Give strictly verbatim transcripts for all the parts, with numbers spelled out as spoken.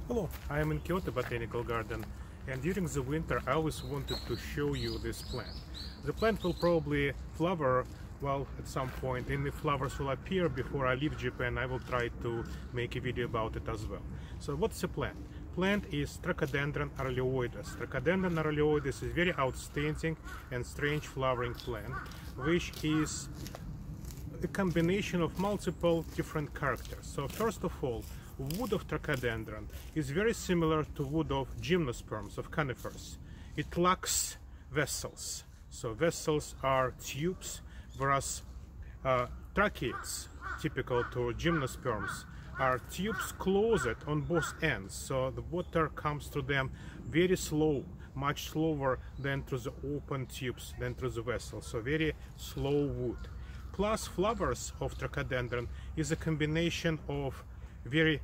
Hello, I am in Kyoto Botanical Garden, and during the winter I always wanted to show you this plant. The plant will probably flower, well, at some point, and the flowers will appear before I leave Japan. I will try to make a video about it as well. So what's the plant? Plant is Trichodendron arlioides. Trichodendron arlioides is a very outstanding and strange flowering plant, which is a combination of multiple different characters. So first of all, wood of Trichodendron is very similar to wood of gymnosperms, of conifers. It lacks vessels. So vessels are tubes, whereas uh, tracheids, typical to gymnosperms, are tubes closed on both ends. So the water comes through them very slow, much slower than through the open tubes, than through the vessel. So very slow wood. Plus, flowers of Trichodendron is a combination of very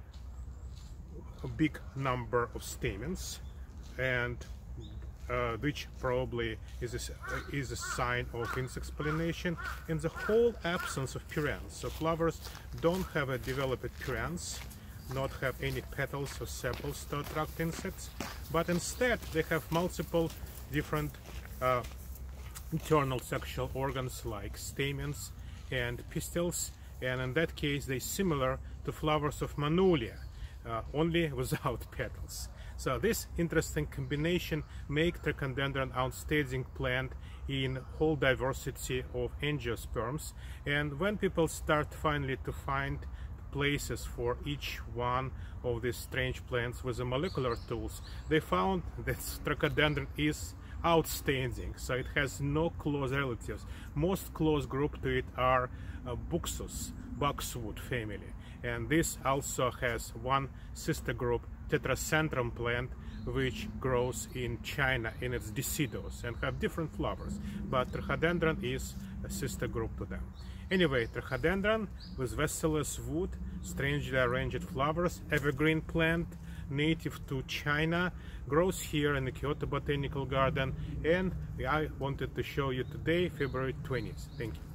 big number of stamens, and uh, which probably is a, is a sign of insect pollination, and the whole absence of purans. So flowers don't have a developed purans, not have any petals or sepals to attract insects, but instead they have multiple different uh, internal sexual organs like stamens and pistils, and in that case they're similar to flowers of Magnolia, uh, only without petals. So this interesting combination makes Trichodendron outstanding plant in whole diversity of angiosperms, and when people start finally to find places for each one of these strange plants with the molecular tools, they found that Trichodendron is outstanding. So it has no close relatives. Most close group to it are uh, Buxus, boxwood family, and this also has one sister group, Tetracentrum plant, which grows in China in its deciduous and have different flowers, but Trichodendron is a sister group to them. Anyway, Trichodendron with vesselless wood, strangely arranged flowers, evergreen plant, native to China, grows here in the Kyoto Botanical Garden, and I wanted to show you today, February twentieth. Thank you.